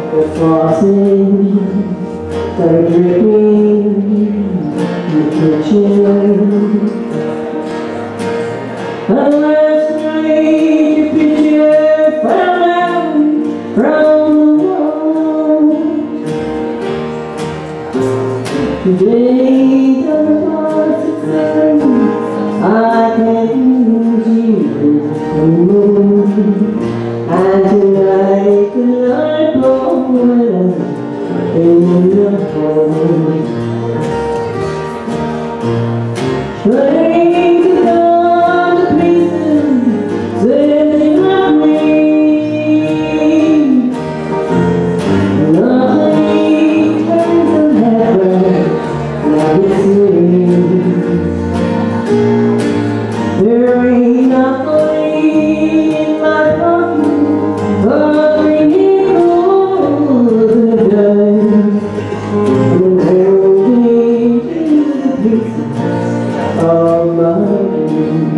The frosting started dripping in the kitchen. And last night your picture fell out from the wall. Today the lost success, I can't use you anymore. And tonight the light blowing in the hole. Trains are gone to pieces, sitting on me. Nothing turns to heaven like it's me. There ain't nothing in my pocket but ringing gold in the dust, and holding to the pieces of my dreams.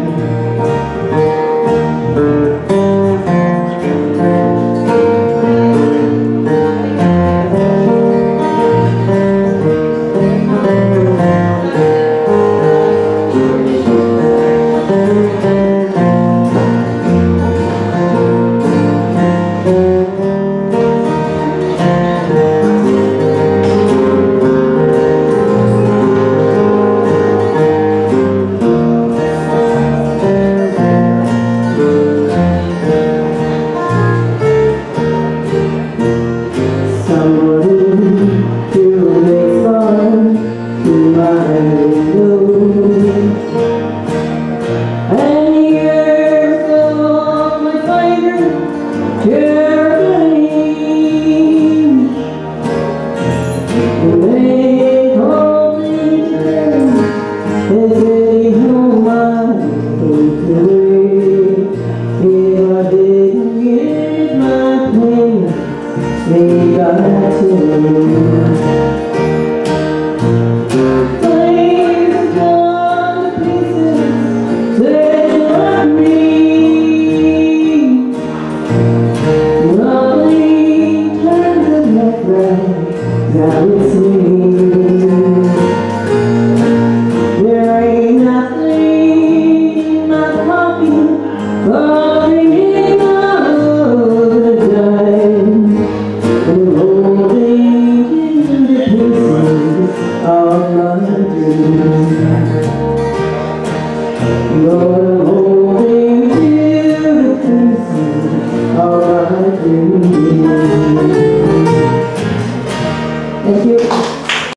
Thank you.